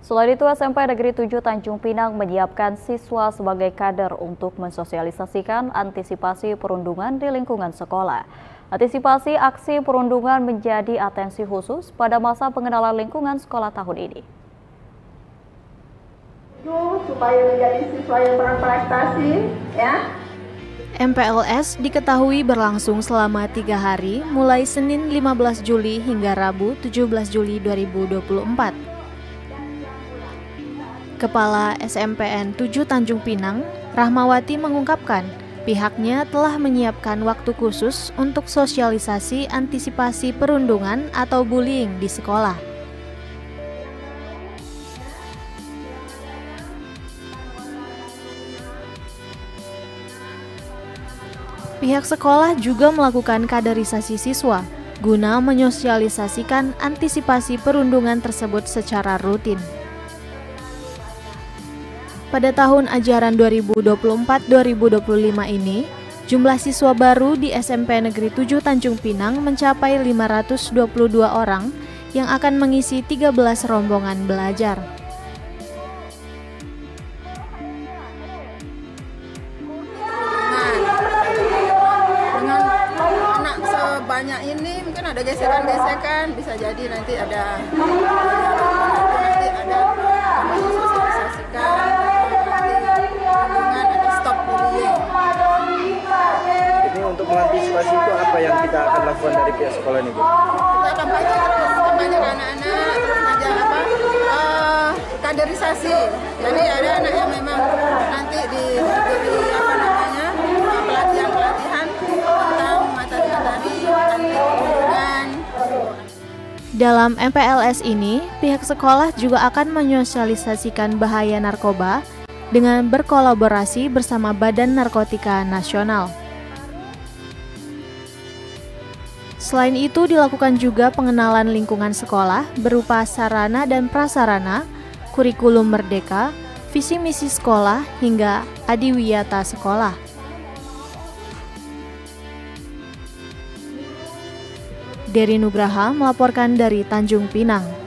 Selain itu, SMP Negeri 7 Tanjung Pinang menyiapkan siswa sebagai kader untuk mensosialisasikan antisipasi perundungan di lingkungan sekolah. Antisipasi aksi perundungan menjadi atensi khusus pada masa pengenalan lingkungan sekolah tahun ini. Supaya menjadi siswa yang berprestasi, ya. MPLS diketahui berlangsung selama 3 hari, mulai Senin 15 Juli hingga Rabu 17 Juli 2024. Kepala SMPN 7 Tanjung Pinang, Rahmawati mengungkapkan, pihaknya telah menyiapkan waktu khusus untuk sosialisasi antisipasi perundungan atau bullying di sekolah. Pihak sekolah juga melakukan kaderisasi siswa guna menyosialisasikan antisipasi perundungan tersebut secara rutin. Pada tahun ajaran 2024-2025 ini, jumlah siswa baru di SMP Negeri 7 Tanjung Pinang mencapai 522 orang yang akan mengisi 13 rombongan belajar. Dengan anak sebanyak ini mungkin ada gesekan-gesekan, bisa jadi nanti ada sosialisasikan untuk mengantisipasi itu apa yang kita akan lakukan dari pihak sekolah ini, Bu? Kita kampanye terus, kampanye ke anak-anak, terus ngajak kaderisasi. Jadi ada anak yang memang nanti diberi pelatihan-pelatihan tentang materi-materi anti perundungan. Dalam MPLS ini, pihak sekolah juga akan menyosialisasikan bahaya narkoba dengan berkolaborasi bersama Badan Narkotika Nasional. Selain itu, dilakukan juga pengenalan lingkungan sekolah berupa sarana dan prasarana, kurikulum merdeka, visi misi sekolah, hingga adiwiyata sekolah. Dery Nugraha melaporkan dari Tanjung Pinang.